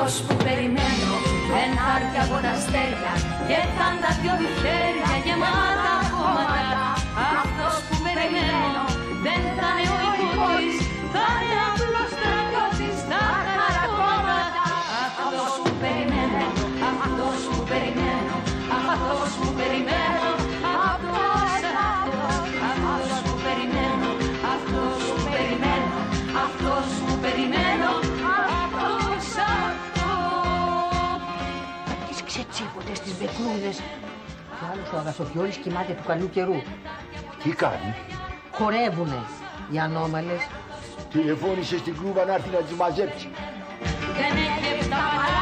αυτός που περιμένω δεν θα έρθει από τα αστέρια και θα είναι τα δυο του χέρια γεμάτα κόμματα. Αυτός που περιμένω δεν θα είναι ο ηγούτης, θα είναι απλός στρατιώτης στα χαρακόμματα. Αυτός που περιμένω, αυτός που περιμένω, αυτός που περιμένω, αυτός που περιμένω, αυτός που περιμένω, αυτός που περιμένω, Τις ξετσίποτες, τις μπεκνούδες. Κι άλλος ο Αγαθοδιόλης κοιμάται του καλού καιρού. Τι κάνει? Χορεύουνε οι ανώμαλες. Τηλεφώνησε στην κλούβα να έρθει να τις μαζέψει. Δεν έχει τα